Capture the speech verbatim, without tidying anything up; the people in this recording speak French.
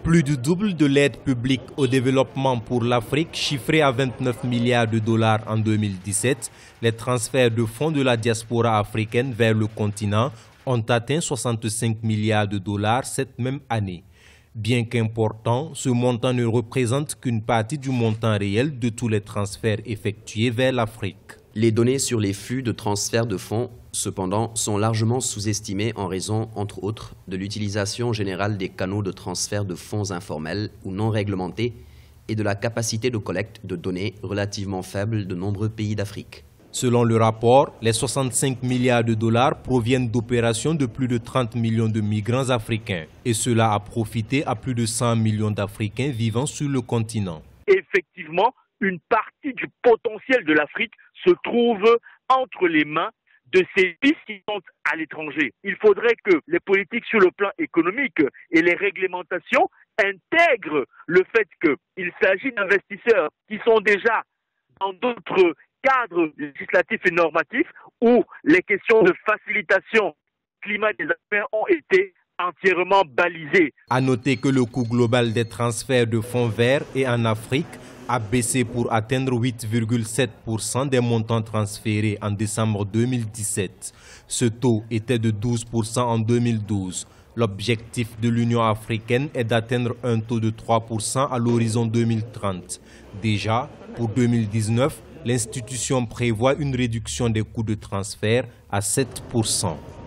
Plus du double de l'aide publique au développement pour l'Afrique, chiffrée à vingt-neuf milliards de dollars en deux mille dix-sept, les transferts de fonds de la diaspora africaine vers le continent ont atteint soixante-cinq milliards de dollars cette même année. Bien qu'important, ce montant ne représente qu'une partie du montant réel de tous les transferts effectués vers l'Afrique. Les données sur les flux de transfert de fonds, cependant, sont largement sous-estimées en raison, entre autres, de l'utilisation générale des canaux de transfert de fonds informels ou non réglementés et de la capacité de collecte de données relativement faible de nombreux pays d'Afrique. Selon le rapport, les soixante-cinq milliards de dollars proviennent d'opérations de plus de trente millions de migrants africains. Et cela a profité à plus de cent millions d'Africains vivant sur le continent. Effectivement, une partie du potentiel de l'Afrique se trouve entre les mains de ces pays qui sont à l'étranger. Il faudrait que les politiques sur le plan économique et les réglementations intègrent le fait qu'il s'agit d'investisseurs qui sont déjà dans d'autres cadres législatifs et normatifs où les questions de facilitation climat des affaires ont été entièrement balisées. À noter que le coût global des transferts de fonds verts et en Afrique a baissé pour atteindre huit virgule sept pour cent des montants transférés en décembre deux mille dix-sept. Ce taux était de douze pour cent en deux mille douze. L'objectif de l'Union africaine est d'atteindre un taux de trois pour cent à l'horizon deux mille trente. Déjà, pour deux mille dix-neuf, l'institution prévoit une réduction des coûts de transfert à sept pour cent.